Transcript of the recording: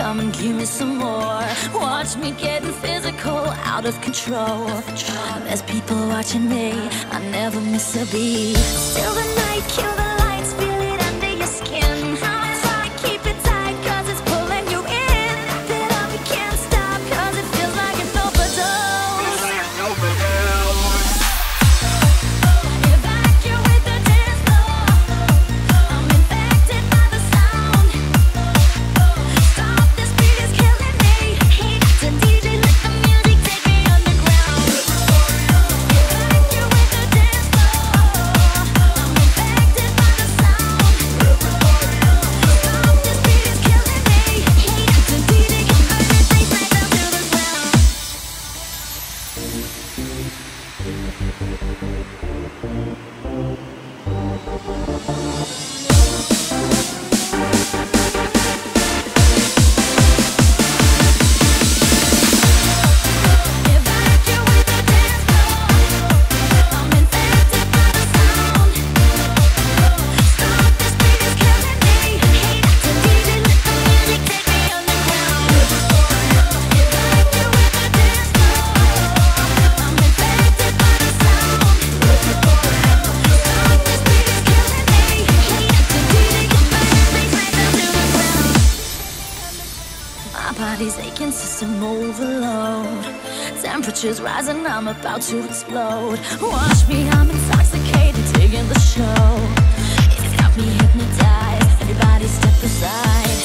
come and give me some more. Watch me getting physical, out of control. There's people watching me, I never miss a beat. Still the night, kill the lights, feel it under your skin. I'm trying to keep it tight, cause it's pulling you in. That up, you can't stop, cause it feels like an overdose. Evacuate the dance floor. I'm infected by the sound. Stop, this beat is killing me. Hey, the DJ, let the music take me underground. Evacuate the dance floor. I'm infected by the sound. Stop, this beat is killing me. Hey, the DJ, come burn it, take me down to the ground. Evacuate the dance floor. I'm infected by the sound. Stop, this beat is killing me. Hey, the DJ, let the music take me underground. Evacuate the dance floor. I'm infected by the sound. Stop, this beat is killing me. Hey, the DJ, come burn it, take me down to the ground. My body's aching, system overload. Temperature's rising, I'm about to explode. Watch me, I'm intoxicated, taking the show. It's got me hypnotized, everybody step aside.